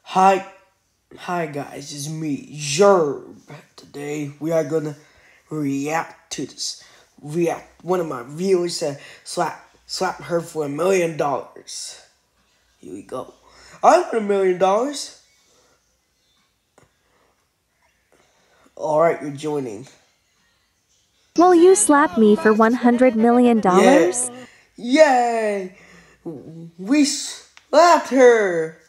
Hi, hi guys, it's me, djerv. Today we are gonna react to this. One of my viewers said slap her for $1 million. Here we go. I want $1 million. Alright, you're joining. Will you slap me for $100 million? Yeah. Yay! We slapped her!